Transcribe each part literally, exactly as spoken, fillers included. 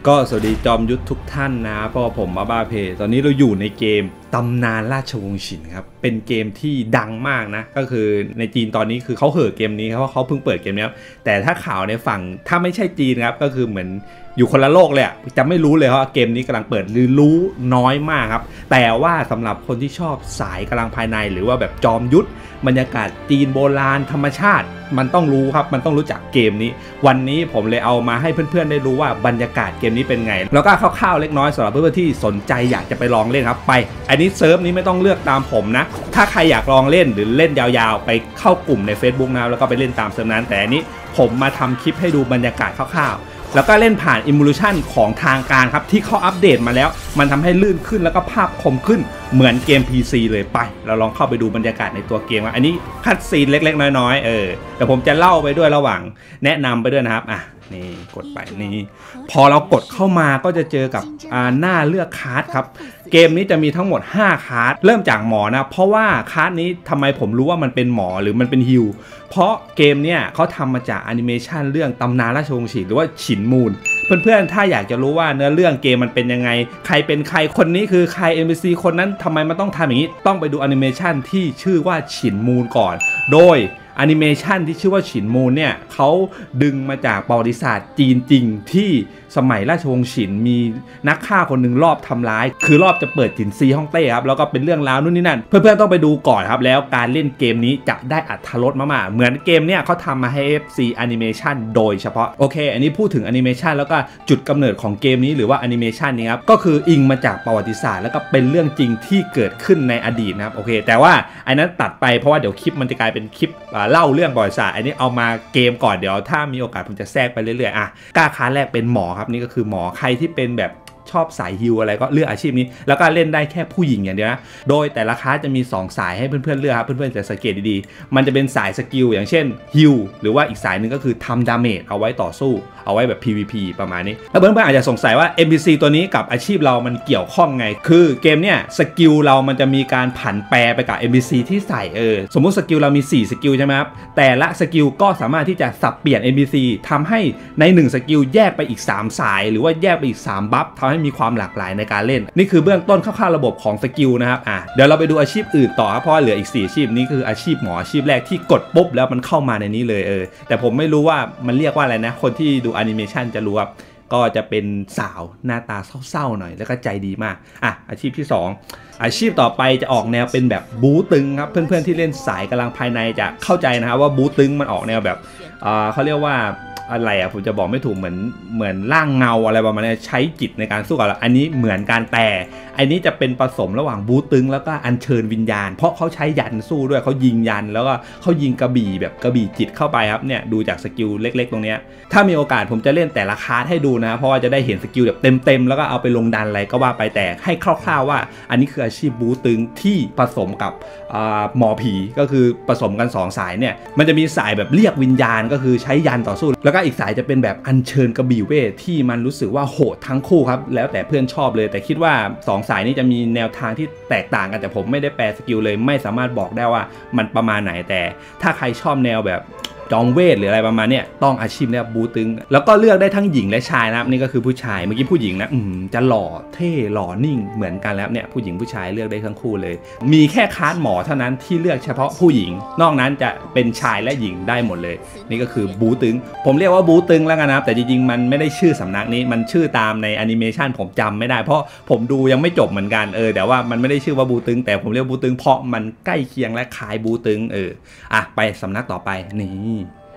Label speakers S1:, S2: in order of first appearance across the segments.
S1: ก็สวัสดีจอมยุทธทุกท่านนะเพราะผมมาบ้าเพตอนนี้เราอยู่ในเกมตำนานราชวงศ์ฉินครับเป็นเกมที่ดังมากนะก็คือในจีนตอนนี้คือเขาเห่อเกมนี้เพราะเขาเพิ่งเปิดเกมนี้ครับแต่ถ้าข่าวในฝั่งถ้าไม่ใช่จีนครับก็คือเหมือนอยู่คนละโลกเลยจะไม่รู้เลยว่าเกมนี้กำลังเปิดหรือรู้น้อยมากครับแต่ว่าสำหรับคนที่ชอบสายกำลังภายในหรือว่าแบบจอมยุทธบรรยากาศจีนโบราณธรรมชาติมันต้องรู้ครับมันต้องรู้จักเกมนี้วันนี้ผมเลยเอามาให้เพื่อนๆได้รู้ว่าบรรยากาศเกมนี้เป็นไงแล้วก็คร่าวๆเล็กน้อยสำหรับเพื่อนๆที่สนใจอยากจะไปลองเล่นครับไปอันนี้เซิร์ฟนี้ไม่ต้องเลือกตามผมนะถ้าใครอยากลองเล่นหรือเล่นยาวๆไปเข้ากลุ่มใน Facebook นะแล้วก็ไปเล่นตามเซิร์ฟนั้นแต่อันนี้ผมมาทำคลิปให้ดูบรรยากาศคร่าวๆแล้วก็เล่นผ่าน Emulation ของทางการครับที่เขาอัปเดตมาแล้วมันทำให้ลื่นขึ้นแล้วก็ภาพคมขึ้นเหมือนเกม พี ซี เลยไปเราลองเข้าไปดูบรรยากาศในตัวเกมอันนี้คัดซีนเล็กๆน้อยๆเออแต่ผมจะเล่าไปด้วยระหว่างแนะนำไปด้วยนะครับอ่ะนี่กดไปนี่พอเรากดเข้ามาก็จะเจอกับหน้าเลือกคาร์ดครับเกมนี้จะมีทั้งหมดห้าคาร์ดเริ่มจากหมอนะเพราะว่าคาร์ดนี้ทำไมผมรู้ว่ามันเป็นหมอหรือมันเป็นฮิลเพราะเกมเนี่ยเขาทำมาจากแอนิเมชันเรื่องตำนานราชวงศ์ฉินหรือว่าฉินมูนเพื่อนๆถ้าอยากจะรู้ว่าเนื้อเรื่องเกมมันเป็นยังไงใครเป็นใครคนนี้คือใคร เอ็น พี ซี คนนั้นทำไมมันต้องทำอย่างนี้ต้องไปดูแอนิเมชันที่ชื่อว่าฉินมูนก่อนโดยแอนิเมชันที่ชื่อว่าฉินมูนเนี่ยเขาดึงมาจากประวัติศาสตร์จีนจริงที่สมัยราชวงศ์ฉินมีนักฆ่าคนหนึ่งรอบทำร้ายคือรอบจะเปิดจินซีฮ่องเต้ครับแล้วก็เป็นเรื่องราวนู่นนี่นั่นเพื่อนๆต้องไปดูก่อนครับแล้วการเล่นเกมนี้จะได้อรรถรสมากๆเหมือนเกมเนี่ยเขาทำมาให้ เอฟ ซี Animation โดยเฉพาะโอเคอันนี้พูดถึงแอนิเมชันแล้วก็จุดกำเนิดของเกมนี้หรือว่าแอนิเมชันนี้ครับก็คืออิงมาจากประวัติศาสตร์แล้วก็เป็นเรื่องจริงที่เกิดขึ้นในอดีตนะครับโอเคแต่ว่าอันนั้นตัดไปเพราะว่าเดี๋ยวคลิปมันจะกลายเป็นคลิปเล่าเรื่องประวัติศาสตร์อันนี้เอามาเกมก่อนเดี๋ยวถ้ามีโอกาสผมจะแทรกไปเรื่อยๆอ่ะกล้าค้าแรกเป็นหมอครับนี่ก็คือหมอใครที่เป็นแบบชอบสายฮิลอะไรก็เลือกอาชีพนี้แล้วก็เล่นได้แค่ผู้หญิงอย่างเดียวนะโดยแต่ละคลาสจะมีสองสายให้เพื่อนๆเลือกครับเพื่อนๆจะสังเกตดีๆมันจะเป็นสายสกิลอย่างเช่นฮิลหรือว่าอีกสายหนึ่งก็คือทำดาเมจเอาไว้ต่อสู้เอาไว้แบบ พี วี พี ประมาณนี้แล้วเพื่อนๆอาจจะสงสัยว่า เอ็น พี ซี ตัวนี้กับอาชีพเรามันเกี่ยวข้องไงคือเกมเนี่ยสกิลเรามันจะมีการผันแปรไปกับ เอ็น พี ซี ที่ใส่เออสมมุติสกิลเรามีสี่สกิลใช่ไหมครับแต่ละสกิลก็สามารถที่จะสับเปลี่ยน เอ็น พี ซี ทำให้ในหนึ่งสกิลแยกไปอีกสามสายหรือว่าแยกไปอีกสามบัฟทำให้มีความหลากหลายในการเล่นนี่คือเบื้องต้นคร่าวๆระบบของสกิลนะครับอ่ะเดี๋ยวเราไปดูอาชีพอื่นต่อเพราะเหลืออีกสี่อาชีพนี้คืออาชีพหมออาชีพแรกที่กดปุ๊บแล้วมันเข้ามาในนี้เลยเออแต่ผมไม่รู้ว่ามันเรียกว่าอะไรนะคนที่ดูแอนิเมชันจะรู้ครับก็จะเป็นสาวหน้าตาเศร้าๆหน่อยแล้วก็ใจดีมากอ่ะอาชีพที่สองอาชีพต่อไปจะออกแนวเป็นแบบบู๊ตึงครับเพื่อนๆที่เล่นสายกำลังภายในจะเข้าใจนะครับว่าบู๊ตึงมันออกแนวแบบอ่าเขาเรียกว่าอะไรอ่ะผมจะบอกไม่ถูกเหมือนเหมือนร่างเงาอะไรประมาณนี้ใช้จิตในการสู้กับเราอันนี้เหมือนการแต่อันนี้จะเป็นผสมระหว่างบูตึงแล้วก็อัญเชิญวิญญาณเพราะเขาใช้ยันสู้ด้วยเขายิงยันแล้วก็เขายิงกระบี่แบบกระบี่จิตเข้าไปครับเนี่ยดูจากสกิลเล็กๆตรงนี้ถ้ามีโอกาสผมจะเล่นแต่ละคลาสให้ดูนะเพราะว่าจะได้เห็นสกิลแบบเต็มๆแล้วก็เอาไปลงดันอะไรก็ว่าไปแต่ให้คร่าวๆว่าอันนี้คืออาชีพบูตึงที่ผสมกับหมอผีก็คือผสมกันสองสายเนี่ยมันจะมีสายแบบเรียกวิญญาณก็คือใช้ยันต่อสู้แล้วก็อีกสายจะเป็นแบบอัญเชิญกระบี่เวทที่มันรู้สึกว่าโหดทั้งคู่ครับแล้วแต่เพื่อนชอบเลยแต่คิดว่าสองสายนี้จะมีแนวทางที่แตกต่างกันแต่ผมไม่ได้แปลสกิลเลยไม่สามารถบอกได้ว่ามันประมาณไหนแต่ถ้าใครชอบแนวแบบจองเวทหรืออะไรประมาณเนี้ยต้องอาชีพเนี่ยบูตึงแล้วก็เลือกได้ทั้งหญิงและชายนะครับนี่ก็คือผู้ชายเมื่อกี้ผู้หญิงนะอืมจะหล่อเท่หล่อนิ่งเหมือนกันแล้วเนี่ยผู้หญิงผู้ชายเลือกได้ทั้งคู่เลยมีแค่คลาสหมอเท่านั้นที่เลือกเฉพาะผู้หญิงนอกนั้นจะเป็นชายและหญิงได้หมดเลยนี่ก็คือบูตึงผมเรียกว่าบูตึงแล้วกันนะแต่จริงๆมันไม่ได้ชื่อสำนักนี้มันชื่อตามในแอนิเมชันผมจำไม่ได้เพราะผมดูยังไม่จบเหมือนกันเออแต่ว่ามันไม่ได้ชื่อว่าบูตึงแต่ผมเรียกบูตึงเพราะมันใกล้เคียงและคล้ายบูตึงเอออ่ะไปสำนักต่อไปนี่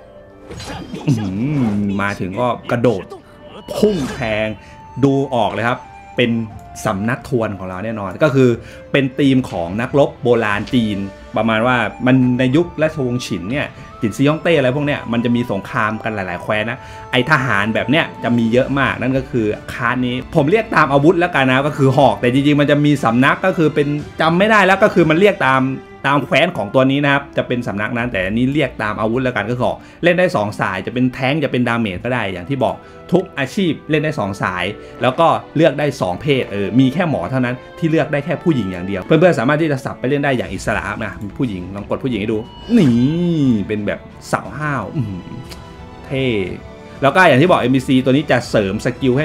S1: มาถึงก็กระโดดพุ่งแทงดูออกเลยครับเป็นสำนักทวนของเราแน่นอนก็คือเป็นธีมของนักรบโบราณจีนประมาณว่ามันในยุคราชวงศ์ฉินเนี่ยจินซีฮ่องเต้อะไรพวกเนี้ยมันจะมีสงครามกันหลายๆแคว้นนะไอทหารแบบเนี้ยจะมีเยอะมากนั่นก็คือคลาสนี้ผมเรียกตามอาวุธแล้วกันนะก็คือหอกแต่จริงๆมันจะมีสำนักก็คือเป็นจำไม่ได้แล้วก็คือมันเรียกตามตามแคว้นของตัวนี้นะครับจะเป็นสำนักนั้นแต่อันนี้เรียกตามอาวุธแล้วกันก็คือเล่นได้สองสายจะเป็นแท้งจะเป็นดาเมจก็ได้อย่างที่บอกทุกอาชีพเล่นได้สองสายแล้วก็เลือกได้สองเพศเออมีแค่หมอเท่านั้นที่เลือกได้แค่ผู้หญิงอย่างเดียวเพื่อนๆสามารถที่จะสับไปเล่นได้อย่างอิสระนะผู้หญิงลองกดผู้หญิงให้ดูนี่เป็นแบบสาวห้าวเท่แล้วก็อย่างที่บอก เอ็ม พี ซี ตัวนี้จะเสริมสกิลให้กับ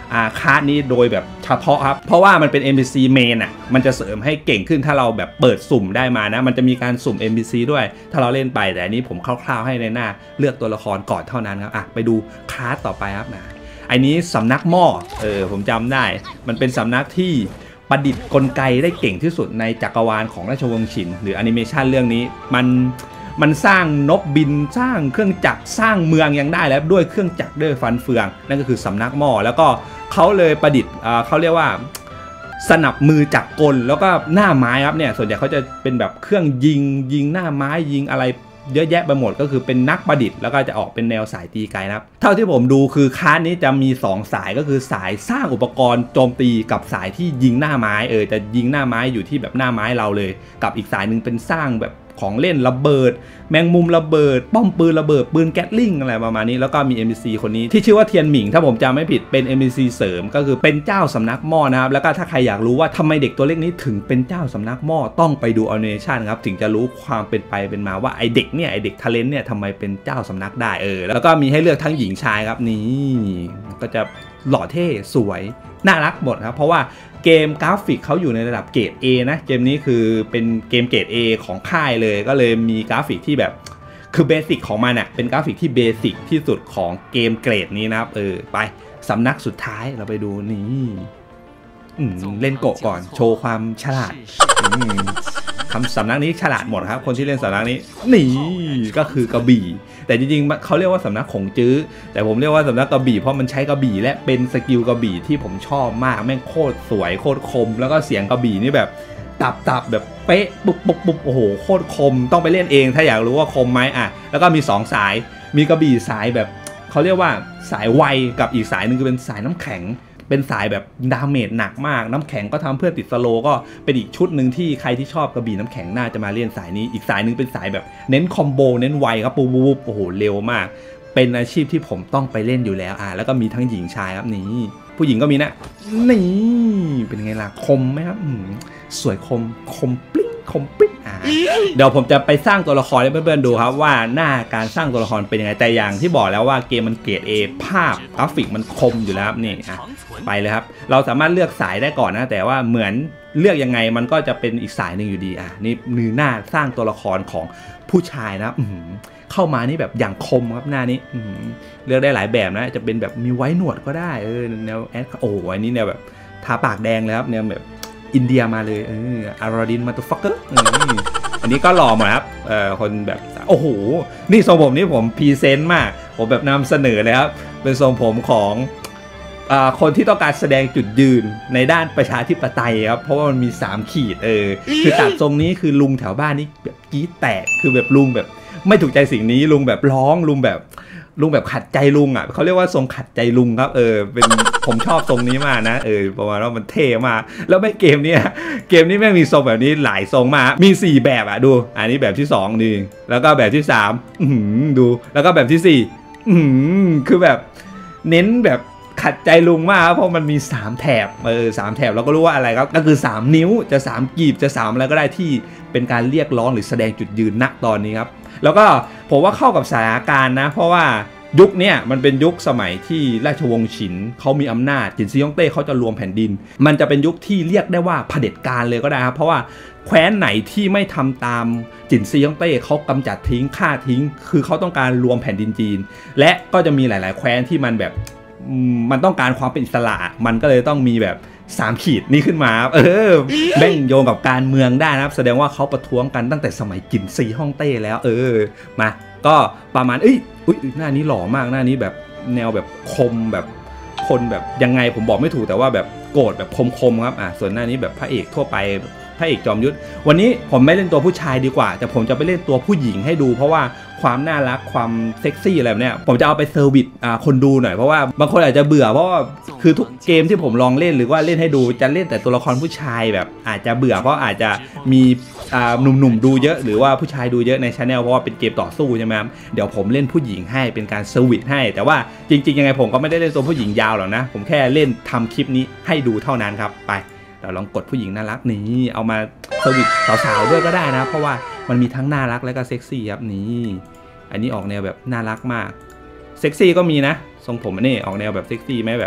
S1: อ่าคลาสนี้โดยแบบเฉพาะครับเพราะว่ามันเป็น เอ็น พี ซี main อ่ะมันจะเสริมให้เก่งขึ้นถ้าเราแบบเปิดสุ่มได้มานะมันจะมีการสุ่ม เอ็น พี ซี ด้วยถ้าเราเล่นไปแต่อันนี้ผมคร่าวๆให้ในหน้าเลือกตัวละครก่อนเท่านั้นครับอ่ะไปดูคลาสต่อไปครับนะอันนี้สำนักหม้อเออผมจำได้มันเป็นสำนักที่ประดิษฐ์กลไกได้เก่งที่สุดในจักรวาลของราชวงศ์ฉินหรือแอนิเมชันเรื่องนี้มันมันสร้างนกบินสร้างเครื่องจักรสร้างเมืองยังได้แล้วด้วยเครื่องจักรด้วยฟันเฟืองนั่นก็คือสำนักหม้อแล้วก็เขาเลยประดิษฐ์เขาเรียกว่าสนับมือจักรกลแล้วก็หน้าไม้ครับเนี่ยส่วนใหญ่เขาจะเป็นแบบเครื่องยิงยิงหน้าไม้ยิงอะไรเยอะแยะไปหมดก็คือเป็นนักประดิษฐ์แล้วก็จะออกเป็นแนวสายตีไกลนะครับเท่าที่ผมดูคือคลาสนี้จะมีสองสายก็คือสายสร้างอุปกรณ์โจมตีกับสายที่ยิงหน้าไม้เออจะยิงหน้าไม้อยู่ที่แบบหน้าไม้เราเลยกับอีกสายหนึ่งเป็นสร้างแบบของเล่นระเบิดแมงมุมระเบิดป้อมปืนระเบิดปืนแก๊สลิงอะไรประมาณนี้แล้วก็มี เอ็น พี ซี คนนี้ที่ชื่อว่าเทียนหมิงถ้าผมจำไม่ผิดเป็น เอ็น พี ซี เสริมก็คือเป็นเจ้าสำนักหม้อนะครับแล้วก็ถ้าใครอยากรู้ว่าทำไมเด็กตัวเล็กนี้ถึงเป็นเจ้าสำนักหม้อต้องไปดูแอนิเมชันครับถึงจะรู้ความเป็นไปเป็นมาว่าไอเด็กเนี่ยไอเด็กทาเลนต์เนี่ยทำไมเป็นเจ้าสำนักได้เออแล้วก็มีให้เลือกทั้งหญิงชายครับนี่ก็จะหล่อเท่สวยน่ารักหมดครับเพราะว่าเกมกราฟิกเขาอยู่ในระดับเกรด A นะเกมนี้คือเป็นเกมเกรด A ของค่ายเลยก็เลยมีกราฟิกที่แบบคือเบสิกของมันเน่ะเป็นกราฟิกที่เบสิกที่สุดของเกมเกรดนี้นะครับเออไปสำนักสุดท้ายเราไปดูนี่เล่นโกะก่อนโชว์ความฉลาดคำสำนักนี้ฉลาดหมดครับคนที่เล่นสำนักนี้นี่ก็คือกระบี่แต่จริงๆเขาเรียกว่าสำนักขงจื้อแต่ผมเรียกว่าสำนักกระบี่เพราะมันใช้กระบี่และเป็นสกิลกระบี่ที่ผมชอบมากแม่งโคตรสวยโคตรคมแล้วก็เสียงกระบี่นี่แบบตับตับแบบเป๊ะปุ๊บปุ๊บปุ๊บโอ้โหโคตรคมต้องไปเล่นเองถ้าอยากรู้ว่าคมไหมอ่ะแล้วก็มีสองสายมีกระบี่สายแบบเขาเรียกว่าสายไวกับอีกสายนึงคือเป็นสายน้ำแข็งเป็นสายแบบดาเมจหนักมากน้ำแข็งก็ทำเพื่อติดสโลก็เป็นอีกชุดหนึ่งที่ใครที่ชอบกระบี่น้ำแข็งน่าจะมาเล่นสายนี้อีกสายหนึ่งเป็นสายแบบเน้นคอมโบเน้นไวครับปุ๊บปุ๊บโอ้โหเร็วมากเป็นอาชีพที่ผมต้องไปเล่นอยู่แล้วอ่ะแล้วก็มีทั้งหญิงชายครับนี่ผู้หญิงก็มีนะนี่เป็นไงล่ะคมไหมครับสวยคมคมปลิ้งคมปลิ้งอ่ะเดี๋ยวผมจะไปสร้างตัวละครให้เพื่อนๆดูครับว่าหน้าการสร้างตัวละครเป็นยังไงแต่อย่างที่บอกแล้วว่าเกมมันเกรด A ภาพกราฟิกมันคมอยู่แล้วครับนี่อ่ะไปเลยครับเราสามารถเลือกสายได้ก่อนนะแต่ว่าเหมือนเลือกยังไงมันก็จะเป็นอีกสายหนึ่งอยู่ดีอ่ะนี่มือหน้าสร้างตัวละครของผู้ชายนะเข้ามานี่แบบอย่างคมครับหน้านี้เลือกได้หลายแบบนะจะเป็นแบบมีไว้หนวดก็ได้เออแนวแอดโอ้อันนี้แนวแบบทาปากแดงเลยครับแนวแบบอินเดียมาเลยเอออาราดินมาตัวฟักเกอร์อันนี้ก็หล่อหมดครับเออคนแบบโอ้โหนี่ทรงผมนี่ผมพรีเซนต์มากผมแบบนำเสนอเลยครับเป็นทรงผมของคนที่ต้องการแสดงจุดยืนในด้านประชาธิปไตยครับเพราะว่ามันมีสามขีดเออคือตัดทรงนี้คือลุงแถวบ้านนี่แบบกี้แตกคือแบบลุงแบบไม่ถูกใจสิ่งนี้ลุงแบบร้องลุงแบบลุงแบบขัดใจลุงอ่ะเขาเรียกว่าทรงขัดใจลุงครับเออเป็นผมชอบทรงนี้มากนะเออประมาณว่ามันเท่มากแล้วไม่เกมเนี้ยเกมนี้แม่งมีทรงแบบนี้หลายทรงมากมีสี่แบบอ่ะดูอันนี้แบบที่สองนี่แล้วก็แบบที่สามดูแล้วก็แบบที่สี่คือแบบเน้นแบบขัดใจลุงมากเพราะมันมีสามแถบเออสามแถบเราก็รู้ว่าอะไรครับก็คือสามนิ้วจะสามกีบจะสามอะไรก็ได้ที่เป็นการเรียกร้องหรือแสดงจุดยืนณตอนนี้ครับแล้วก็ผมว่าเข้ากับสถานการณ์นะเพราะว่ายุคนี้มันเป็นยุคสมัยที่ราชวงศ์ฉินเขามีอำนาจจินซีฮ่องเต้เขาจะรวมแผ่นดินมันจะเป็นยุคที่เรียกได้ว่าเผด็จการเลยก็ได้ครับเพราะว่าแคว้นไหนที่ไม่ทำตามจินซีฮ่องเต้เขากำจัดทิ้งฆ่าทิ้งคือเขาต้องการรวมแผ่นดินจีนและก็จะมีหลายๆแคว้นที่มันแบบมันต้องการความเป็นอิสระมันก็เลยต้องมีแบบสามขีดนี้ขึ้นมาเออแบ่งโยงกับการเมืองได้นะครับแสดงว่าเขาประท้วงกันตั้งแต่สมัยจินซีฮ่องเต้แล้วเออมาก็ประมาณเอ้ยอุ้ยหน้านี้หล่อมากหน้านี้แบบแนวแบบคมแบบคนแบบยังไงผมบอกไม่ถูกแต่ว่าแบบโกรธแบบคมๆครับอ่ะส่วนหน้านี้แบบพระเอกทั่วไปพระเอกจอมยุทธวันนี้ผมไม่เล่นตัวผู้ชายดีกว่าแต่ผมจะไปเล่นตัวผู้หญิงให้ดูเพราะว่าความน่ารักความเซ็กซี่อะไรแบบเนี้ยผมจะเอาไปเซอร์วิสคนดูหน่อยเพราะว่าบางคนอาจจะเบื่อเพราะว่าคือทุกเกมที่ผมลองเล่นหรือว่าเล่นให้ดูจะเล่นแต่ตัวละครผู้ชายแบบอาจจะเบื่อเพราะอาจจะมีหนุ่มๆดูเยอะหรือว่าผู้ชายดูเยอะในชาแนลเพราะว่าเป็นเกมต่อสู้ใช่ไหมครับเดี๋ยวผมเล่นผู้หญิงให้เป็นการเซอร์วิสให้แต่ว่าจริงๆยังไงผมก็ไม่ได้เล่นตัวผู้หญิงยาวหรอกนะผมแค่เล่นทำคลิปนี้ให้ดูเท่านั้นครับไปเราลองกดผู้หญิงน่ารักนี้เอามาเซอร์วิสสาวๆด้วยก็ได้นะเพราะว่ามันมีทั้งน่ารักและก็เซ็กซี่ครับนี่อันนี้ออกแนวแบบน่ารักมากเซ็กซี่ก็มีนะทรงผมนี่ออกแนวแบบเซ็กซี่ไหมแบบ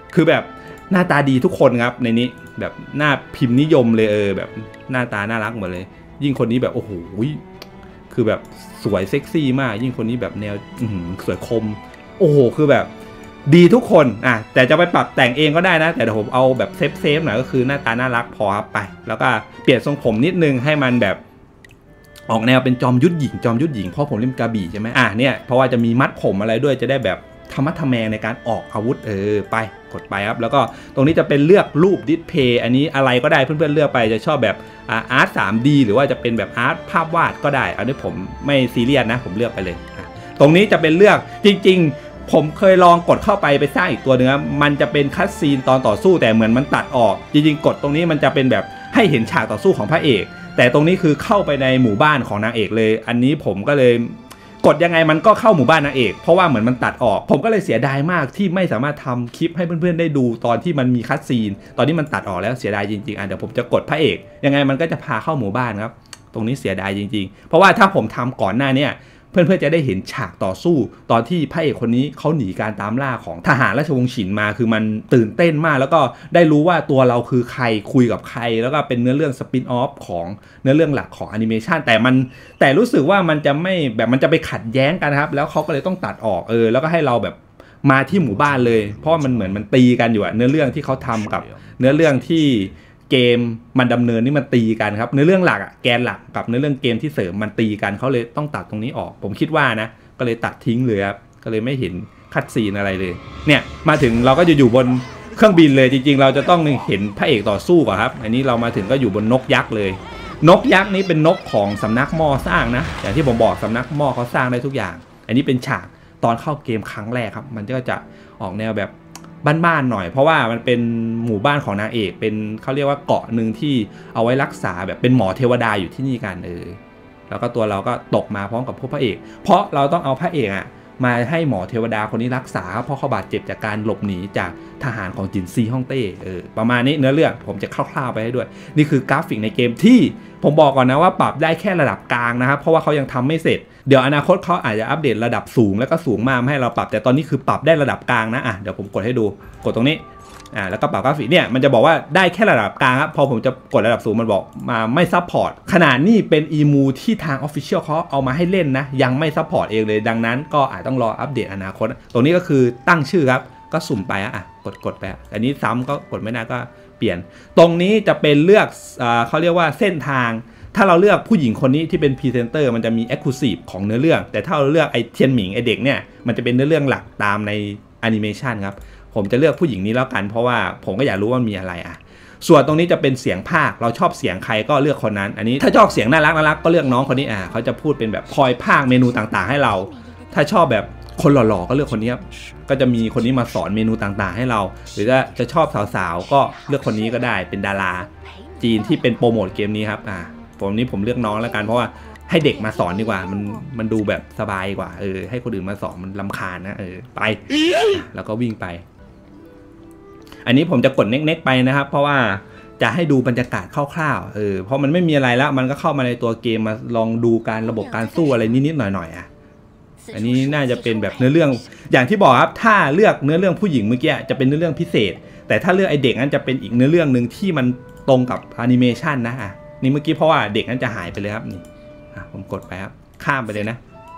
S1: คือแบบหน้าตาดีทุกคนครับในนี้แบบหน้าพิมพ์นิยมเลยเออแบบหน้าตาน่ารักหมดเลยยิ่งคนนี้แบบโอ้โหคือแบบสวยเซ็กซี่มากยิ่งคนนี้แบบแนวสวยคมโอ้โหคือแบบดีทุกคนอ่ะแต่จะไปปรับแต่งเองก็ได้นะแต่เดี๋ยวผมเอาแบบเซฟเซฟหน่อยก็คือหน้าตาน่ารักพอครับไปแล้วก็เปลี่ยนทรงผมนิดนึงให้มันแบบออกแนวเป็นจอมยุทธหญิงจอมยุทธหญิงเพราะผมเล่นกระบี่ใช่ไหมอ่ะเนี่ยเพราะว่าจะมีมัดผมอะไรด้วยจะได้แบบธรรมะทแมงในการออกอาวุธเออไปกดไปครับแล้วก็ตรงนี้จะเป็นเลือกรูปดิสเพย์อันนี้อะไรก็ได้เพื่อนๆเลือกไปจะชอบแบบอาร์ต ทรีดี หรือว่าจะเป็นแบบอาร์ตภาพวาดก็ได้อันนี้ผมไม่ซีเรียสนะผมเลือกไปเลยตรงนี้จะเป็นเลือกจริงๆผมเคยลองกดเข้าไปไปสร้างอีกตัวนึงครับมันจะเป็นคัตซีนตอนต่อสู้แต่เหมือนมันตัดออกจริงๆกดตรงนี้มันจะเป็นแบบให้เห็นฉากต่อสู้ของพระเอกแต่ตรงนี้คือเข้าไปในหมู่บ้านของนางเอกเลยอันนี้ผมก็เลยกดยังไงมันก็เข้าหมู่บ้านนางเอกเพราะว่าเหมือนมันตัดออกผมก็เลยเสียดายมากที่ไม่สามารถทำคลิปให้เพื่อนๆได้ดูตอนที่มันมีคัตซีนตอนนี้มันตัดออกแล้วเสียดายจริงๆอ่ะเดี๋ยวผมจะกดพระเอกยังไงมันก็จะพาเข้าหมู่บ้านครับตรงนี้เสียดายจริงๆเพราะว่าถ้าผมทำก่อนหน้านี้เพื่อนๆจะได้เห็นฉากต่อสู้ตอนที่พระเอกคนนี้เขาหนีการตามล่าของทหารราชวงศ์ฉินมาคือมันตื่นเต้นมากแล้วก็ได้รู้ว่าตัวเราคือใครคุยกับใครแล้วก็เป็นเนื้อเรื่องสปินออฟของเนื้อเรื่องหลักของแอนิเมชันแต่มันแต่รู้สึกว่ามันจะไม่แบบมันจะไปขัดแย้งกันครับแล้วเขาก็เลยต้องตัดออกเออแล้วก็ให้เราแบบมาที่หมู่บ้านเลยเพราะมันเหมือนมันตีกันอยู่อะเนื้อเรื่องที่เขาทำกับเนื้อเรื่องที่เกมมันดำเนินนี่มันตีกันครับเนื้อเรื่องหลักอะแกนหลักกับเนื้อเรื่องเกมที่เสริมมันตีกันเขาเลยต้องตัดตรงนี้ออกผมคิดว่านะก็เลยตัดทิ้งเลยครับก็เลยไม่เห็นคัตซีนอะไรเลยเนี่ยมาถึงเราก็จะอยู่บนเครื่องบินเลยจริงๆเราจะต้องเห็นพระเอกต่อสู้ก่อนครับอันนี้เรามาถึงก็อยู่บนนกยักษ์เลยนกยักษ์นี้เป็นนกของสำนักหม้อสร้างนะอย่างที่ผมบอกสำนักหม้อเขาสร้างได้ทุกอย่างอันนี้เป็นฉากตอนเข้าเกมครั้งแรกครับมันก็จะออกแนวแบบบ้านๆหน่อยเพราะว่ามันเป็นหมู่บ้านของนางเอกเป็นเขาเรียกว่าเกาะหนึ่งที่เอาไว้รักษาแบบเป็นหมอเทวดาอยู่ที่นี่กันเออแล้วก็ตัวเราก็ตกมาพร้อมกับพวกพระเอกเพราะเราต้องเอาพระเอกอ่ะมาให้หมอเทวดาคนนี้รักษาเพราะเขาบาดเจ็บจากการหลบหนีจากทหารของจินซีฮ่องเต้เออประมาณนี้เนื้อเรื่องผมจะคร่าวๆไปให้ด้วยนี่คือกราฟิกในเกมที่ผมบอกก่อนนะว่าปรับได้แค่ระดับกลางนะครับเพราะว่าเขายังทำไม่เสร็จเดี๋ยวอนาคตเขาอาจจะอัปเดตระดับสูงแล้วก็สูงมากให้เราปรับแต่ตอนนี้คือปรับได้ระดับกลางนะอ่ะเดี๋ยวผมกดให้ดูกดตรงนี้อ่าแล้วก็ปรับกราฟิกเนี่ยมันจะบอกว่าได้แค่ระดับกลางครับพอผมจะกดระดับสูงมันบอกมาไม่ซัพพอร์ตขนาดนี้เป็นอีมูที่ทาง Official เขาเอามาให้เล่นนะยังไม่ซัพพอร์ตเองเลยดังนั้นก็อาจต้องรออัปเดตอนาคตตรงนี้ก็คือตั้งชื่อครับก็สุ่มไปอ่ะกดกดไปอันนี้ซ้ำก็กดไม่ได้ก็เปลี่ยนตรงนี้จะเป็นเลือกอ่าเขาเรียกว่าเส้นทางถ้าเราเลือกผู้หญิงคนนี้ที่เป็นพรีเซนเตอร์มันจะมี Exclusive ของเนื้อเรื่องแต่ถ้าเราเลือกไอเทียนหมิงไอเด็กเนี่ยมันจะเป็นเนื้อเรื่องหลักตามในแอนิเมชันครับผมจะเลือกผู้หญิงนี้แล้วกันเพราะว่าผมก็อยากรู้ว่ามีอะไรอ่ะส่วนตรงนี้จะเป็นเสียงภาคเราชอบเสียงใครก็เลือกคนนั้นอันนี้ถ้าชอบเสียงน่ารักน่ารักก็เลือกน้องคนนี้อ่ะเขาจะพูดเป็นแบบคอยภาคเมนูต่างๆให้เราถ้าชอบแบบคนหล่อๆก็เลือกคนนี้ครับก็จะมีคนนี้มาสอนเมนูต่างๆให้เราหรือจะจะชอบสาวๆก็เลือกคนนี้ก็ได้เป็นดาราจีนที่เป็นโปรโมทเกมนี้ครับอ่ะผมนี้ผมเลือกน้องแล้วกันเพราะว่าให้เด็กมาสอนดีกว่ามันมันดูแบบสบายกว่าเออให้คนอื่นมาสอนมันรำคาญนะเออไปแล้วก็วิ่งไปอันนี้ผมจะกดเน็กๆไปนะครับเพราะว่าจะให้ดูบรรยากาศคร่าวๆเออเพราะมันไม่มีอะไรแล้วมันก็เข้ามาในตัวเกมมาลองดูการระบบการสู้อะไรนิดๆหน่อยๆอ่ะอันนี้น่าจะเป็นแบบเนื้อเรื่องอย่างที่บอกครับถ้าเลือกเนื้อเรื่องผู้หญิงเมื่อกี้จะเป็นเนื้อเรื่องพิเศษแต่ถ้าเลือกไอเด็กนั้นจะเป็นอีกเนื้อเรื่องหนึ่งที่มันตรงกับแอนิเมชันนะอ่ะนี่เมื่อกี้เพราะว่าเด็กนั้นจะหายไปเลยครับนี่ผมกดไปครับข้ามไปเลยนะ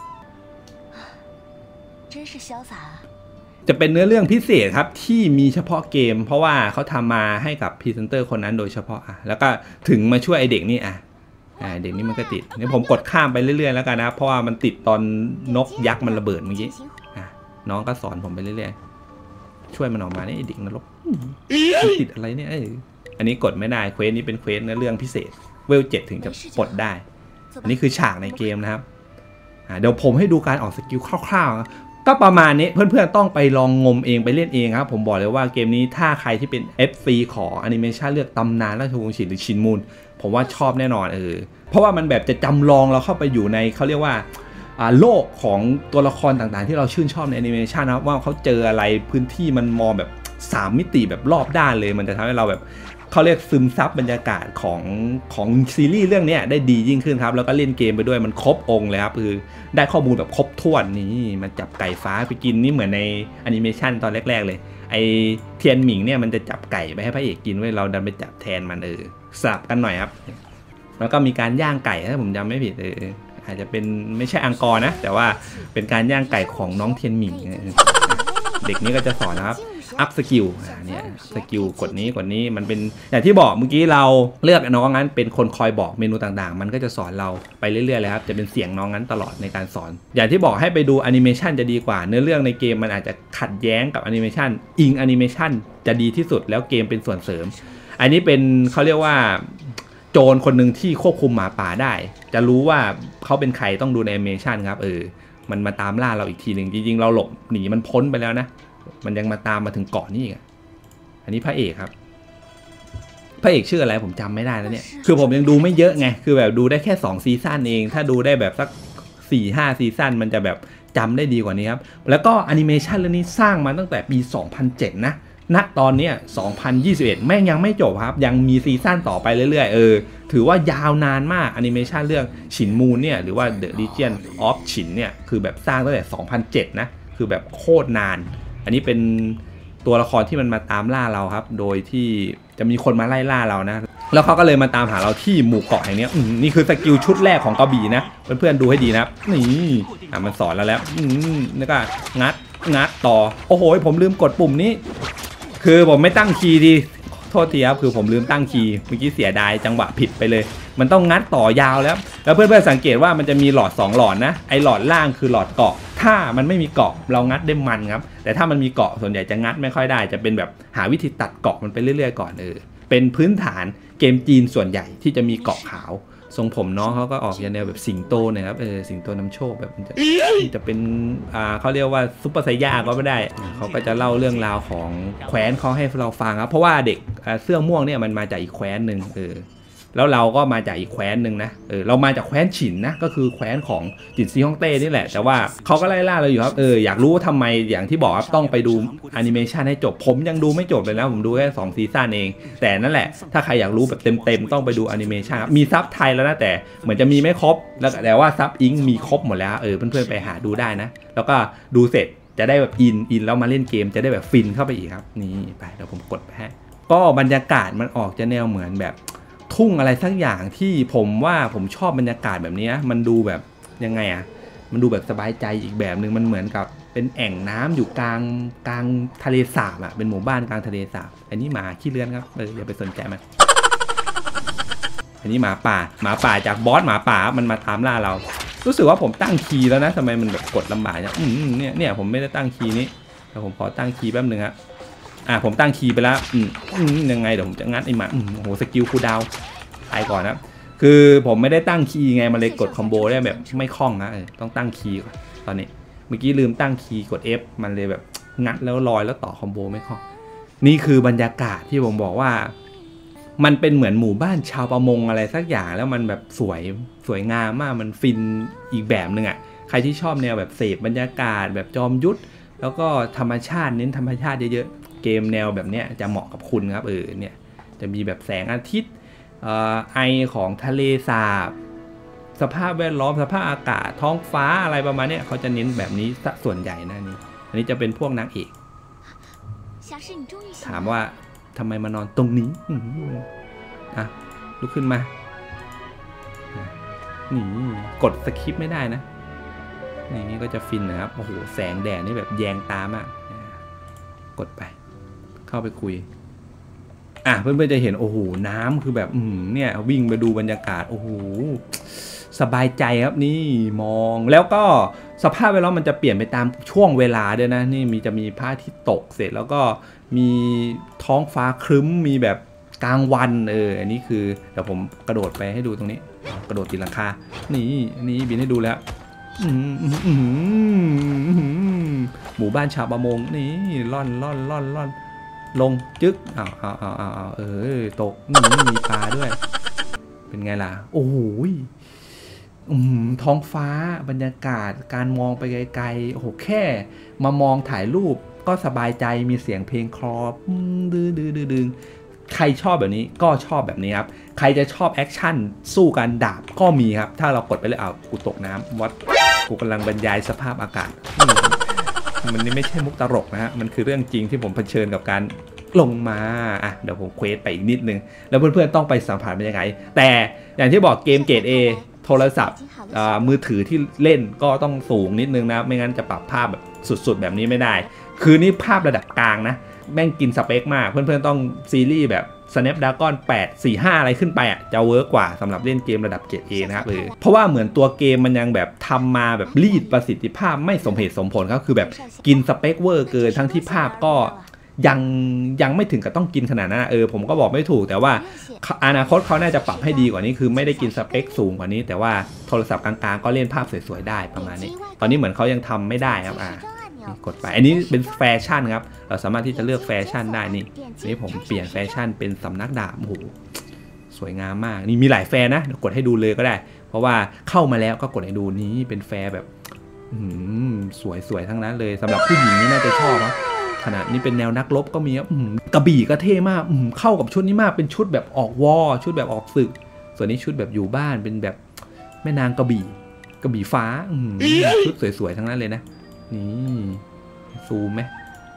S1: จะเป็นเนื้อเรื่องพิเศษครับที่มีเฉพาะเกมเพราะว่าเขาทำมาให้กับพรีเซนเตอร์คนนั้นโดยเฉพาะอ่ะแล้วก็ถึงมาช่วยไอเด็กนี่อ่ะเด็กนี่มันก็ติดนี่ผมกดข้ามไปเรื่อยๆแล้วกันนะเพราะว่ามันติดตอนนกยักษ์มันระเบิดเมื่อกี้น้องก็สอนผมไปเรื่อยๆช่วยมันออกมาเนี่ยไอเด็กนรกติดอะไรเนี่ยอันนี้กดไม่ได้เควสนี้เป็นเควสเนื้อเรื่องพิเศษเวลเจ็ดถึงจะปลดได้อันนี้คือฉากในเกมนะครับเดี๋ยวผมให้ดูการออกสกิลคร่าวๆก็ประมาณนี้เพื่อนๆต้องไปลองงมเองไปเล่นเองครับผมบอกเลยว่าเกมนี้ถ้าใครที่เป็น เอฟ ซี ของแอนิเมชันเลือกตำนานราชวงศ์ฉินหรือชินมูนผมว่าชอบแน่นอนเออเพราะว่ามันแบบจะจำลองเราเข้าไปอยู่ในเขาเรียกว่าโลกของตัวละครต่างๆที่เราชื่นชอบในแอนิเมชันนะว่าเขาเจออะไรพื้นที่มันมองแบบสามมิติแบบรอบด้านเลยมันจะทำให้เราแบบเขาเรียกซึมซับบรรยากาศของของซีรีส์เรื่องนี้ได้ดียิ่งขึ้นครับแล้วก็เล่นเกมไปด้วยมันครบองค์เลยครับคือได้ข้อมูลแบบครบถ้วนนี่มันจับไก่ฟ้าไปกินนี่เหมือนในแอนิเมชันตอนแรกๆเลยไอเทียนหมิงเนี่ยมันจะจับไก่ไปให้พระเอกกินไว้เราดันไปจับแทนมันเออสลับกันหน่อยครับแล้วก็มีการย่างไก่ถ้าผมจำไม่ผิดเอออาจจะเป็นไม่ใช่อังกอร์นะแต่ว่าเป็นการย่างไก่ของน้องเทียนหมิงเด็กนี้ก็จะสอนนะครับอัพสกิลเนี่ยสกิลกดนี้กดนี้มันเป็นอย่างที่บอกเมื่อกี้เราเลือกน้องงั้นเป็นคนคอยบอกเมนูต่างๆมันก็จะสอนเราไปเรื่อยๆเลยครับจะเป็นเสียงน้องงั้นตลอดในการสอนอย่างที่บอกให้ไปดูแอนิเมชันจะดีกว่าเนื้อเรื่องในเกมมันอาจจะขัดแย้งกับแอนิเมชันอิงแอนิเมชันจะดีที่สุดแล้วเกมเป็นส่วนเสริมอันนี้เป็นเขาเรียกว่าโจรคนหนึ่งที่ควบคุมหมาป่าได้จะรู้ว่าเขาเป็นใครต้องดูในแอนิเมชันครับเออมันมาตามล่าเราอีกทีหนึ่งจริงๆเราหลบหนีมันพ้นไปแล้วนะมันยังมาตามมาถึงเกาะนี่อีกอันนี้พระเอกครับพระเอกชื่ออะไรผมจำไม่ได้แล้วเนี่ยคือผมยังดูไม่เยอะไงคือแบบดูได้แค่สองซีซั่นเองถ้าดูได้แบบสัก สี่ห้า ซีซั่นมันจะแบบจำได้ดีกว่านี้ครับแล้วก็แอนิเมชันเรื่องนี้สร้างมาตั้งแต่ปีสองพันเจ็ดนะณตอนนี้สองพันยี่สิบเอ็ดแม่งยังไม่จบครับยังมีซีซั่นต่อไปเรื่อยๆเออถือว่ายาวนานมากแอนิเมชันเรื่องฉินมูนเนี่ยหรือว่า The Legend of ฉินเนี่ยคือแบบสร้างตั้งแต่สองพันเจ็ดนะคือแบบโคตรนานอันนี้เป็นตัวละครที่มันมาตามล่าเราครับโดยที่จะมีคนมาไล่ล่าเรานะแล้วเขาก็เลยมาตามหาเราที่หมู่เกาะแห่งนี้นี่คือสกิลชุดแรกของกระบี่นะเพื่อนๆดูให้ดีนะครับนี่อ่ะมันสอนเราแล้วนี่ก็งัดงัดต่อโอ้โหผมลืมกดปุ่มนี้คือผมไม่ตั้งคีย์ดีโทษทีครับคือผมลืมตั้งคีย์เมื่อกี้เสียดายจังหวะผิดไปเลยมันต้องงัดต่อยาวแล้วแล้วเพื่อนๆสังเกตว่ามันจะมีหลอดสองหลอดนะไอหลอดล่างคือหลอดเกาะถ้ามันไม่มีเกาะเรางัดได้มันครับแต่ถ้ามันมีเกาะส่วนใหญ่จะงัดไม่ค่อยได้จะเป็นแบบหาวิธีตัดเกาะมันไปเรื่อยๆก่อนเออเป็นพื้นฐานเกมจีนส่วนใหญ่ที่จะมีเกาะขาวทรงผมน้องเขาก็ออกแนวแบบสิงโตนะครับเออสิงโตนำโชคแบบมันจะจะเป็นอ่าเขาเรียกว่าซุปเปอร์ไซย่าก็ไม่ได้เขาก็จะเล่าเรื่องราวของแคว้นเขาให้เราฟังครับเพราะว่าเด็กเสื้อม่วงเนี่ยมันมาจากอีกแคว้นหนึ่งเออแล้วเราก็มาจากอีกแคว้นหนึ่งนะเออเรามาจากแคว้นฉินนะก็คือแคว้นของจินซีฮ่องเต้นี่แหละแต่ว่าเขาก็ไล่ล่าเราอยู่ครับเอออยากรู้ทำไมอย่างที่บอกครับต้องไปดูแอนิเมชันให้จบผมยังดูไม่จบเลยนะผมดูแค่สองซีซั่นเองแต่นั่นแหละถ้าใครอยากรู้แบบเต็มๆต้องไปดูแอนิเมชันมีซับไทยแล้วนะแต่เหมือนจะมีไม่ครบแล้วแต่ว่าซับอิงมีครบหมดแล้วเออเพื่อนๆไปหาดูได้นะแล้วก็ดูเสร็จจะได้แบบอินอินแล้วมาเล่นเกมจะได้แบบฟินเข้าไปอีกครับนี่ไปเดี๋ยวผมกดไปให้ก็บรรยากาศมันออกจะแนวเหมือนแบบทุ่งอะไรสักอย่างที่ผมว่าผมชอบบรรยากาศแบบนี้มันดูแบบยังไงอ่ะมันดูแบบสบายใจอีกแบบหนึ่งมันเหมือนกับเป็นแอ่งน้ำอยู่กลางกลางทะเลสาบอ่ะเป็นหมู่บ้านกลางทะเลสาบอันนี้หมาขี้เลื้อนครับเอออย่าไปสนใจมันอันนี้หมาป่าหมาป่าจากบอสหมาป่ามันมาตามล่าเรารู้สึกว่าผมตั้งคีย์แล้วนะทำไมมันแบบกดลำบากเนี่ยอืมเนี่ยเนี่ยผมไม่ได้ตั้งคีย์นี้แต่ผมขอตั้งคีย์แป๊บนึงครับอ่ะผมตั้งคีย์ไปแล้วอืมอืมยังไงเดี๋ยวผมจะงัดไอ้หมาอืมโอ้โหสกิลคูลดาวน์ตายก่อนนะคือผมไม่ได้ตั้งคีย์ไงมันเลยกดคอมโบได้แบบไม่คล่องนะต้องตั้งคีย์ก่อนตอนนี้เมื่อกี้ลืมตั้งคีย์กด F มันเลยแบบงัดแล้วลอยแล้วต่อคอมโบไม่คล่องนี่คือบรรยากาศที่ผมบอกว่ามันเป็นเหมือนหมู่บ้านชาวประมงอะไรสักอย่างแล้วมันแบบสวยสวยงามมากมันฟินอีกแบบหนึ่งอ่ะใครที่ชอบแนวแบบเสพบรรยากาศแบบจอมยุทธแล้วก็ธรรมชาติเน้นธรรมชาติเยอะๆเกมแนวแบบเนี้ยจะเหมาะกับคุณครับเออเนี่ยจะมีแบบแสงอาทิตย์ไอของทะเลสาบสภาพแวดล้อมสภาพอากาศท้องฟ้าอะไรประมาณนี้เขาจะเน้นแบบนี้ส่วนใหญ่นะนี่อันนี้จะเป็นพวกนางเอกถามว่าทำไมมานอนตรงนี้อ่ะลุกขึ้นมานี่กดสคริปต์ไม่ได้นะนี่ก็จะฟินนะครับโอ้โหแสงแดดนี่แบบแยงตามากกดไปเข้าไปคุยอ่ะเพื่อนๆจะเห็นโอ้โหน้ำคือแบบอืมเนี่ยวิ่งไปดูบรรยากาศโอ้โหสบายใจครับนี่มองแล้วก็สภาพแวดล้อมมันจะเปลี่ยนไปตามช่วงเวลาด้วยนะนี่มีจะมีพระอาทิตย์ตกเสร็จแล้วก็มีท้องฟ้าครึ้มมีแบบกลางวันเอออันนี้คือเดี๋ยวผมกระโดดไปให้ดูตรงนี้กระโดดตีหลังคานี่นี่บินให้ดูแล้วหมู่บ้านชาวประมงนี่ล่อนล่อนล่อนล่อนลงจึ๊กอ้าวอ้าวอ้าวอ้าวเออตกนี่มีปลาด้วยเป็นไงล่ะโอ้โหท้องฟ้าบรรยากาศการมองไปไกลๆโอ้โหแค่มามองถ่ายรูปก็สบายใจมีเสียงเพลงคลอดื้อดื้อดื้อใครชอบแบบนี้ก็ชอบแบบนี้ครับใครจะชอบแอคชั่นสู้กันดาบก็มีครับถ้าเรากดไปเลยอ้าวกูตกน้ำวัดกูกำลังบรรยายสภาพอากาศมันนี่ไม่ใช่มุกตลกนะฮะมันคือเรื่องจริงที่ผมเผชิญกับการลงมาอ่ะเดี๋ยวผมเควสไปอีกนิดนึงแล้วเพื่อนๆต้องไปสัมผัสเป็นยังไงแต่อย่างที่บอกเกมเกรด A โทรศัพท์มือถือที่เล่นก็ต้องสูงนิดนึงนะไม่งั้นจะปรับภาพแบบสุดๆแบบนี้ไม่ได้คือนี่ภาพระดับกลางนะแม่งกินสเปคมากเพื่อนๆต้องซีรีส์แบบ Snapdragon แปด สี่ ห้าอะไรขึ้นไปอ่ะจะเวิร์กกว่าสำหรับเล่นเกมระดับเกรด A นะครับเลยเพราะว่าเหมือนตัวเกมมันยังแบบทำมาแบบรีดประสิทธิภาพไม่สมเหตุสมผลก็คือแบบกินสเปคเวอร์เกินทั้งที่ภาพก็ยังยังไม่ถึงกับต้องกินขนาดนั้นเออผมก็บอกไม่ถูกแต่ว่าอนาคตเขาน่าจะปรับให้ดีกว่านี้คือไม่ได้กินสเปคสูงกว่านี้แต่ว่าโทรศัพท์กลางๆก็เล่นภาพสวยๆได้ประมาณนี้ตอนนี้เหมือนเขายังทำไม่ได้ครับอ่ากดไปอันนี้เป็นแฟชั่นครับเราสามารถที่จะเลือกแฟชั่นได้นี่นี่ผมเปลี่ยนแฟชั่นเป็นสำนักดาบโอ้โหสวยงามมากนี่มีหลายแฟนะกดให้ดูเลยก็ได้เพราะว่าเข้ามาแล้วก็กดให้ดูนี้เป็นแฟแบบสวยๆทั้งนั้นเลยสำหรับผู้หญิงนี่น่าจะชอบนะขนาดนี้เป็นแนวนักรบก็มีครับกระบี่ก็เท่มากเข้ากับชุดนี้มากเป็นชุดแบบออกวอชุดแบบออกศึกส่วนนี้ชุดแบบอยู่บ้านเป็นแบบแม่นางกระบี่กระบี่ฟ้าชุดสวยๆทั้งนั้นเลยนะนี่ซูมไหม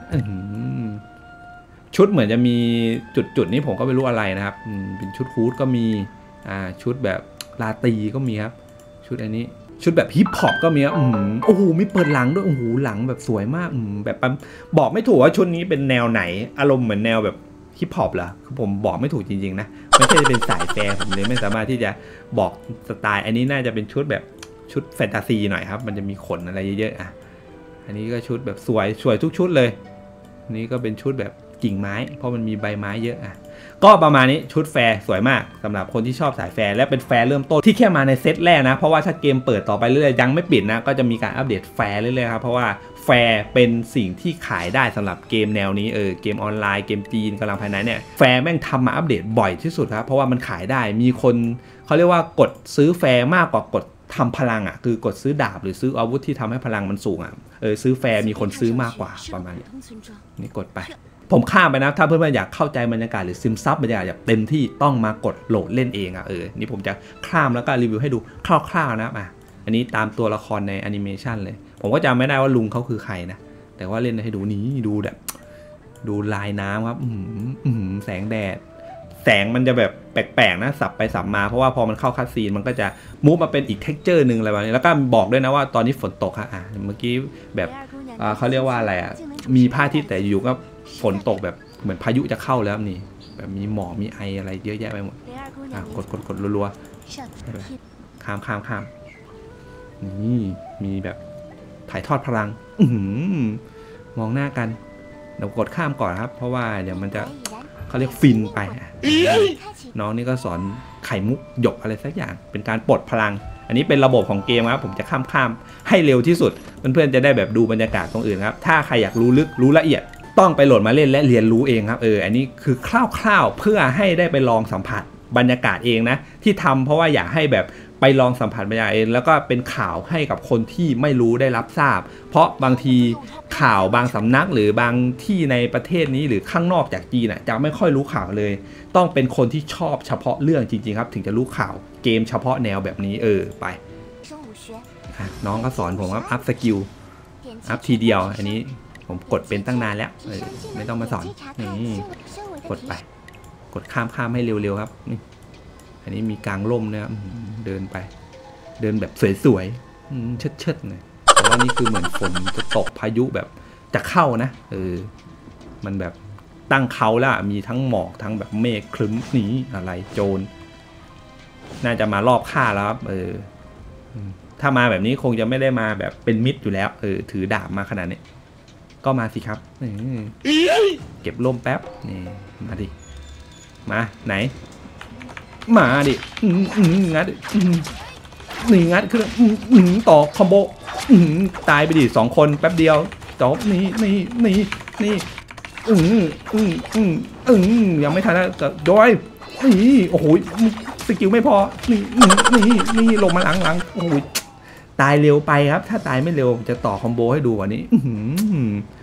S1: ชุดเหมือนจะมีจุดๆนี้ผมก็ไม่รู้อะไรนะครับเป็นชุดฮูดก็มีอ่าชุดแบบลาตีก็มีครับชุดอันนี้ชุดแบบฮิปฮอปก็มีครับโอ้โหมีเปิดหลังด้วยโอ้โหหลังแบบสวยมากแบบบอกไม่ถูกว่าชุดนี้เป็นแนวไหนอารมณ์เหมือนแนวแบบฮิปฮอปเหรอคือผมบอกไม่ถูกจริงๆนะไม่ใช่เป็นสายแฟร์ผมเลยไม่สามารถที่จะบอกสไตล์อันนี้น่าจะเป็นชุดแบบชุดแฟนตาซีหน่อยครับมันจะมีขนอะไรเยอะๆอ่ะอันนี้ก็ชุดแบบสวยสวยทุกชุดเลยนี่ก็เป็นชุดแบบกิ่งไม้เพราะมันมีใบไม้เยอะอ่ะก็ประมาณนี้ชุดแฟร์สวยมากสำหรับคนที่ชอบสายแฟร์และเป็นแฟร์เริ่มต้นที่แค่มาในเซตแรกนะเพราะว่าถ้าเกมเปิดต่อไปเรื่อยยังไม่ปิดนะก็จะมีการอัปเดตแฟร์เรื่อยๆครับเพราะว่าแฟร์เป็นสิ่งที่ขายได้สำหรับเกมแนวนี้เออเกมออนไลน์เกมจีนกำลังภายในเนี่ยแฟร์แม่งทำมาอัปเดตบ่อยที่สุดครับเพราะว่ามันขายได้มีคนเขาเรียกว่ากดซื้อแฟร์มากกว่ากดทำพลังอ่ะคือกดซื้อดาบหรือซื้ออาวุธที่ทำให้พลังมันสูงอ่ะเออซื้อแฟร์มีคนซื้อมากกว่าประมาณนี้นี่กดไปผมข้ามไปนะถ้าเพื่อนๆอยากเข้าใจบรรยากาศหรือซึมซับบรรยากาศแบบเต็มที่ต้องมากดโหลดเล่นเองอ่ะเออนี่ผมจะข้ามแล้วก็รีวิวให้ดูคร่าวๆนะอ่ะอันนี้ตามตัวละครในแอนิเมชันเลยผมก็จำไม่ได้ว่าลุงเขาคือใครนะแต่ว่าเล่นให้ดูนี้ดูแบบดูลายน้ำครับแสงแดดแสงมันจะแบบแปลกๆนะสับไปสับมาเพราะว่าพอมันเข้าคัสซีนมันก็จะมูฟมาเป็นอีกเท็กเจอร์หนึ่งอะไรแบบนี้แล้วก็บอกด้วยนะว่าตอนนี้ฝนตกค่ะอ่ะเมื่อกี้แบบเขาเรียกว่าอะไรอ่ะมีพระอาทิตย์แต่อยู่ก็ฝนตกแบบเหมือนพายุจะเข้าแล้วนี่แบบมีหมอกมีไออะไรเยอะแยะไปหมดอ่ะกดกดกดรัวๆข้ามข้ามข้ามนี่มีแบบถ่ายทอดพลังมองหน้ากันเดี๋ยวกดข้ามก่อนครับเพราะว่าเดี๋ยวมันจะเขาเรียกฟินไปน้องนี่ก็สอนไข่มุกหยกอะไรสักอย่างเป็นการปลดพลังอันนี้เป็นระบบของเกมครับผมจะข้ามข้ามให้เร็วที่สุดเพื่อนๆจะได้แบบดูบรรยากาศตรงอื่นครับถ้าใครอยากรู้ลึกรู้ละเอียดต้องไปโหลดมาเล่นและเรียนรู้เองครับเอออันนี้คือคร่าวๆเพื่อให้ได้ไปลองสัมผัสบรรยากาศเองนะที่ทำเพราะว่าอยากให้แบบไปลองสัมผัสบรรยากาศเองแล้วก็เป็นข่าวให้กับคนที่ไม่รู้ได้รับทราบเพราะบางทีข่าวบางสำนักหรือบางที่ในประเทศนี้หรือข้างนอกจากจีนน่ะจะไม่ค่อยรู้ข่าวเลยต้องเป็นคนที่ชอบเฉพาะเรื่องจริงๆครับถึงจะรู้ข่าวเกมเฉพาะแนวแบบนี้เออไปน้องก็สอนผมว่าอัพสกิลอัพทีเดียวอันนี้ผมกดเป็นตั้งนานแล้วเออไม่ต้องมาสอนนี่กดไปกดข้ามข้ามให้เร็วๆครับนี่อันนี้มีกลางร่มนะครับเดินไปเดินแบบสวยๆเชิดๆเลยแต่ว่านี่คือเหมือนฝนจะตกพายุแบบจะเข้านะเออมันแบบตั้งเขาแล้วมีทั้งหมอกทั้งแบบเมฆคลึ้มนี้อะไรโจรน่าจะมารอบฆ่าแล้วครับเออถ้ามาแบบนี้คงจะไม่ได้มาแบบเป็นมิตรอยู่แล้วเออถือดาบมาขนาดนี้ก็มาสิครับเก็บร่มแป๊บนี่มาดิมาไหนมาดิงัดนี่งัดขึ้นต่อคอมโบตายไปดิสองคนแป๊บเดียวจบนี่นี่นี่นี่อืมอืมอืมอืมยังไม่ทันนะก็โดยนี่โอ้โหสกิลไม่พอนี่นี่นี่ลงมาหลังหลังโอ้โหตายเร็วไปครับถ้าตายไม่เร็วจะต่อคอมโบให้ดูกว่านี้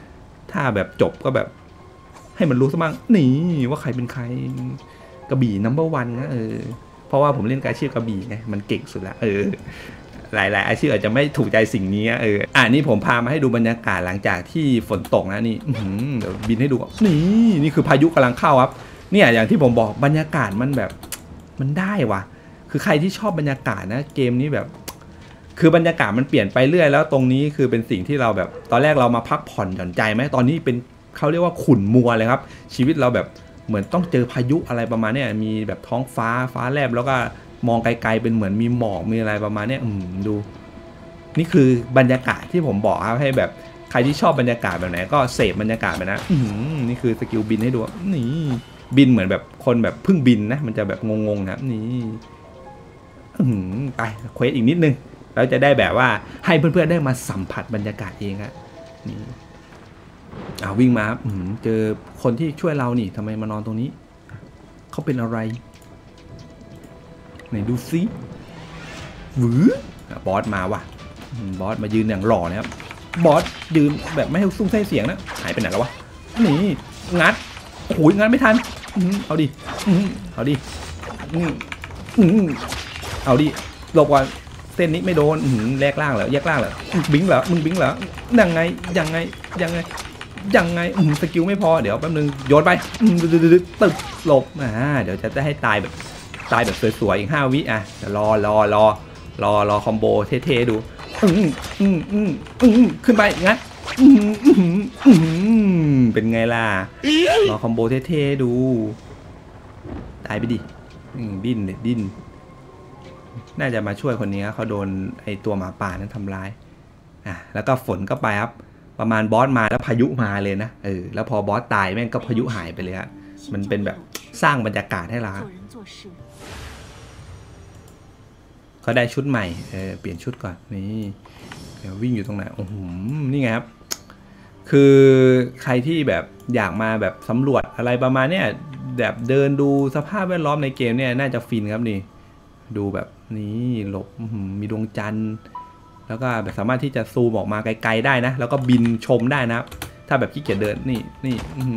S1: ถ้าแบบจบก็แบบให้มันรู้ซะบ้างนี่ว่าใครเป็นใครกระบี่นัมเบอร์วันนะเออเพราะว่าผมเล่นอาชีพกระบี่ไงมันเก่งสุดละเออหลายๆอาชีพอาจจะไม่ถูกใจสิ่งนี้เอออ่านี่ผมพามาให้ดูบรรยากาศหลังจากที่ฝนตกนะนี่เดี๋ยวบินให้ดูนี่นี่คือพายุกำลังเข้าครับเนี่ยอย่างที่ผมบอกบรรยากาศมันแบบมันได้ว่ะคือใครที่ชอบบรรยากาศนะเกมนี้แบบคือบรรยากาศมันเปลี่ยนไปเรื่อยแล้วตรงนี้คือเป็นสิ่งที่เราแบบตอนแรกเรามาพักผ่อนหย่อนใจไหมตอนนี้เป็นเขาเรียกว่าขุ่นมัวเลยครับชีวิตเราแบบเหมือนต้องเจอพายุอะไรประมาณนี้มีแบบท้องฟ้าฟ้าแลบแล้วก็มองไกลๆเป็นเหมือนมีหมอกมีอะไรประมาณนี้อืมดูนี่คือบรรยากาศที่ผมบอกครับให้แบบใครที่ชอบบรรยากาศแบบไหนก็เสพบรรยากาศไปนะอืนี่คือสกิลบินให้ดูนี่บินเหมือนแบบคนแบบเพิ่งบินนะมันจะแบบงงๆนะนี่ไปเควสอีกนิดนึงเราจะได้แบบว่าให้เพื่อนๆได้มาสัมผัสบรรยากาศเองอะนี่เอาวิ่งมาเจอคนที่ช่วยเรานี่ทำไมมานอนตรงนี้เขาเป็นอะไรไหนดูซิหวือบอสมาว่ะบอสมายืนอย่างหล่อนะครับบอสยืนแบบไม่ให้ซุ้มใส่เสียงนะหายไปไหนแล้ววะนี่งัดโอ้ยงัดไม่ทันเอาดิเอาดิเอาดิหลบก่อนเส้นนี้ไม่โดนแลกล่างเหรอแยกล่างเหรอบิงเหรอมึงบิงเหรอยังไงยังไงยังไงยังไงสกิลไม่พอเดี๋ยวแป๊บนึงโยนไปตึกหลบอ่าเดี๋ยวจะได้ให้ตายแบบตายแบบสวยๆอีกห้าวิอ่ะรอรอรอรอรอคอมโบเท่ๆดูอืมอืมอืมอืมขึ้นไปงั้นเป็นไงล่ะรอคอมโบเท่ๆดูตายไปดิดิ้นดิ้นน่าจะมาช่วยคนนี้เขาโดนไอตัวหมาป่านั้นทำร้ายอ่ะแล้วก็ฝนก็ไปครับประมาณบอสมาแล้วพายุมาเลยนะเออแล้วพอบอสตายแม่งก็พายุหายไปเลยฮะมันเป็นแบบสร้างบรรยากาศให้เราก็ได้ชุดใหม่เออเปลี่ยนชุดก่อนนี่เดี๋ยววิ่งอยู่ตรงไหนโอ้โหนี่ไงครับคือใครที่แบบอยากมาแบบสำรวจอะไรประมาณเนี้ยแบบเดินดูสภาพแวดล้อมในเกมเนี่ยน่าจะฟินครับนี่ดูแบบนี้หลบมีดวงจันทร์แล้วก็แบบสามารถที่จะซูมออกมาไกลๆได้นะแล้วก็บินชมได้นะถ้าแบบขี้เกียจเดินนี่นี่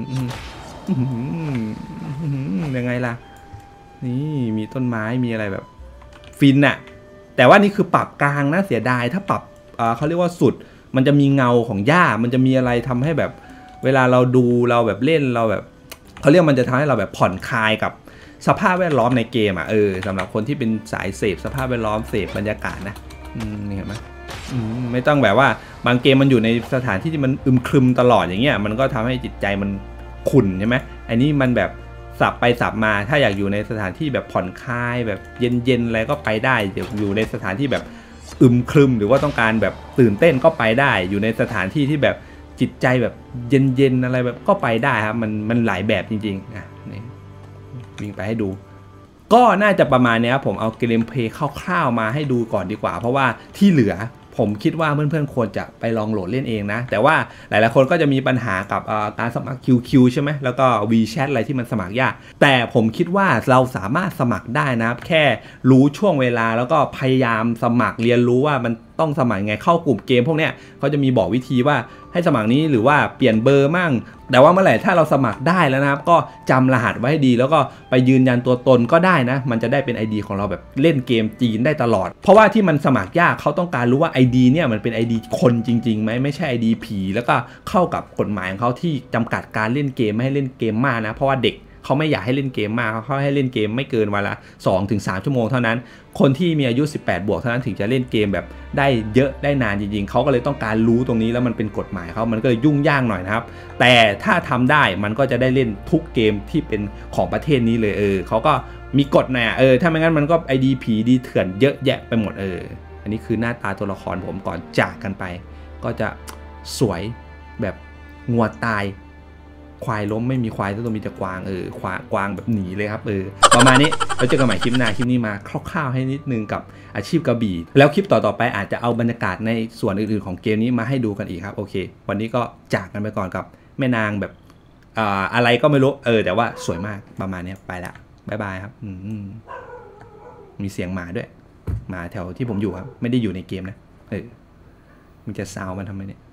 S1: ยังไงล่ะนี่มีต้นไม้มีอะไรแบบฟินอะแต่ว่านี่คือปรับกลางนะเสียดายถ้าปรับเขาเรียกว่าสุดมันจะมีเงาของหญ้ามันจะมีอะไรทำให้แบบเวลาเราดูเราแบบเล่นเราแบบเขาเรียกมันจะทำให้เราแบบผ่อนคลายกับสภาพแวดล้อมในเกมอ่ะเออสำหรับคนที่เป็นสายเสพสภาพแวดล้อมเสพบรรยากาศนะอืมนี่เห็นไหมอืมไม่ต้องแบบว่าบางเกมมันอยู่ในสถานที่ที่มันอึมครึมตลอดอย่างเงี้ยมันก็ทำให้จิตใจมันขุ่นใช่ไหมอันนี้มันแบบสับไปสับมาถ้าอยากอยู่ในสถานที่แบบผ่อนคลายแบบเย็นๆอะไรก็ไปได้เดี๋ยวอยู่ในสถานที่แบบอึมครึมหรือว่าต้องการแบบตื่นเต้นก็ไปได้อยู่ในสถานที่ที่แบบจิตใจแบบเย็นๆอะไรแบบก็ไปได้ครับมันมันหลายแบบจริงๆอ่ะนี่วิ่งไปให้ดูก็น่าจะประมาณนี้ครับผมเอาเกมเพลย์คร่าวๆมาให้ดูก่อนดีกว่าเพราะว่าที่เหลือผมคิดว่าเพื่อนๆควรจะไปลองโหลดเล่นเองนะแต่ว่าหลายๆคนก็จะมีปัญหากับการสมัคร คิว คิว ใช่ไหมแล้วก็ วี แชท อะไรที่มันสมัครยากแต่ผมคิดว่าเราสามารถสมัครได้นะแค่รู้ช่วงเวลาแล้วก็พยายามสมัครเรียนรู้ว่ามันต้องสมัครไงเข้ากลุ่มเกมพวกเนี้ยเขาจะมีบอกวิธีว่าให้สมัครนี้หรือว่าเปลี่ยนเบอร์มั่งแต่ว่าเมื่อไหร่ถ้าเราสมัครได้แล้วนะครับก็จำรหัสไว้ให้ดีแล้วก็ไปยืนยันตัวตนก็ได้นะมันจะได้เป็น ไอ ดี ของเราแบบเล่นเกมจีนได้ตลอดเพราะว่าที่มันสมัครยากเขาต้องการรู้ว่า ไอ ดี เนี่ยมันเป็น ไอ ดี คนจริงๆไหมไม่ใช่ ไอ ดี ผีแล้วก็เข้ากับกฎหมายของเขาที่จำกัดการเล่นเกมไม่ให้เล่นเกมมากนะเพราะว่าเด็กเขาไม่อยากให้เล่นเกมมากเขาให้เล่นเกมไม่เกินวันละ สองถึงสาม ชั่วโมงเท่านั้นคนที่มีอายุสิบแปดบวกเท่านั้นถึงจะเล่นเกมแบบได้เยอะได้นานจริงๆเขาก็เลยต้องการรู้ตรงนี้แล้วมันเป็นกฎหมายเขามันก็เลยยุ่งยากหน่อยนะครับแต่ถ้าทำได้มันก็จะได้เล่นทุกเกมที่เป็นของประเทศนี้เลยเออเขาก็มีกฎนะเออถ้าไม่งั้นมันก็ ไอ ดี ผีดีเถื่อนเยอะแยะไปหมดเอออันนี้คือหน้าตาตัวละครผมก่อนจากกันไปก็จะสวยแบบงัวตายควายล้มไม่มีควายต้องมีแต่กวางเออควายกวางแบบหนีเลยครับเออประมาณนี้เราเจอกันใหม่คลิปหน้าคลิปนี้มาคร่าวๆให้นิดนึงกับอาชีพกระบี่แล้วคลิปต่อๆไปอาจจะเอาบรรยากาศในส่วนอื่นๆของเกมนี้มาให้ดูกันอีกครับโอเควันนี้ก็จากกันไปก่อนกับแม่นางแบบอ่าอะไรก็ไม่รู้เออแต่ว่าสวยมากประมาณนี้ไปละบ๊ายบายครับอืมมีเสียงหมาด้วยหมาแถวที่ผมอยู่ครับไม่ได้อยู่ในเกมนะเออมึงจะซาวมันทำไมเนี่ย